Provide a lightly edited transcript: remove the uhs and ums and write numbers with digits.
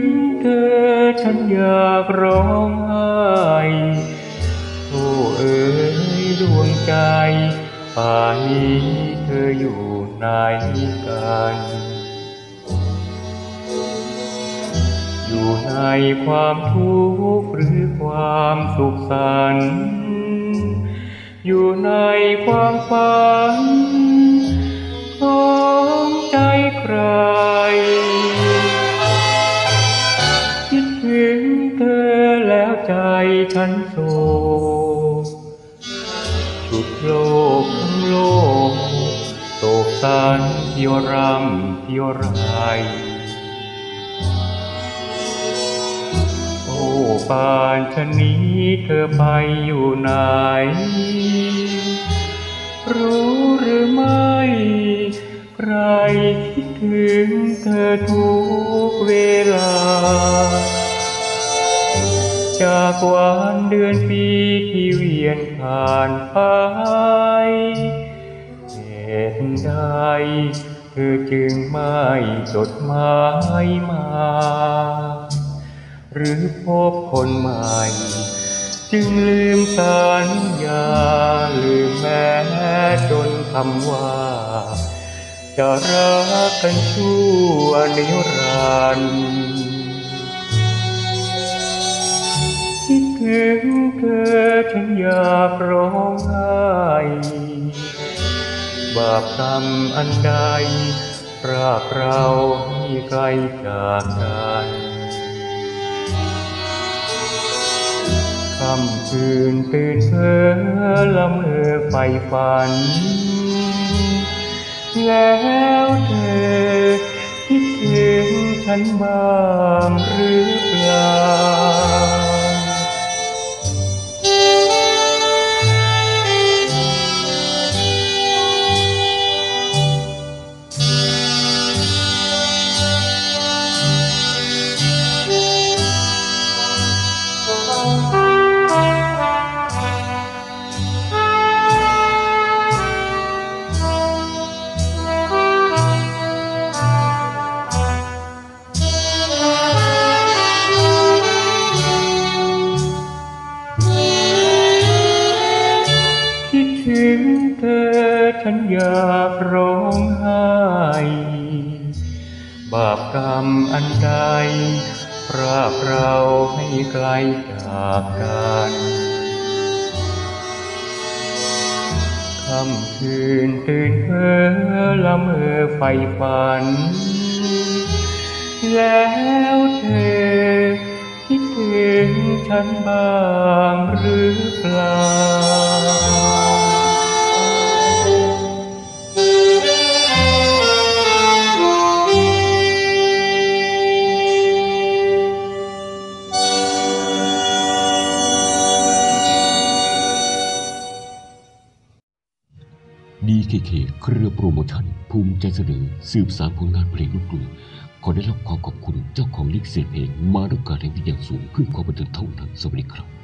เธอฉันอยากร้องไห้โอ้เอ๋ยดวงใจป่านนี้เธออยู่ไหนกันอยู่ในความทุกข์หรือความสุขสันต์อยู่ในความฝันของใจใครคิดถึงเธอแล้วใจฉันโศกสุดโลกทั้งโลกโศกสันเที่ยวรำเที่ยวไรโอ้ป่านชะนี้เธอไปอยู่ไหนรู้หรือไม่ใครคิดถึงเธอทุกเวลาจากวันเดือนปีที่เวียนผ่านไปเหตุใดเธอจึงไม่จดหมายมาหรือพบคนใหม่จึงลืมสัญญาลืมแม้จนคำว่าจะรักกันชั่วนิรันดร์คิดถึงเธอฉันอยากร้องไห้บาปกรรมอันใดพรากเราให้ไกลจากกันค่ำคืนตื่นเพ้อละเมอใฝ่ฝันแล้วเธอคิดถึงฉันบ้างหรือเปล่าถึงเธอฉันอยากร้องไห้บาปกรรมอันใดพรากเราให้ไกลจากกันค่ำคืนตื่นเพ้อละเมอใฝ่ฝันแล้วเธอคิดถึงฉันบ้างหรือเปล่า DKK เครือโปรโมชั่นภูมิใจเสนอสืบสานผลงานเพลงลูกกรุงขอได้รับความขอบคุณเจ้าของลิขสิทธิ์เพลงมาด้วยการแห่งวิญญาณสูงเพื่อความบันเทิงเท่านั้นสวัสดีครับ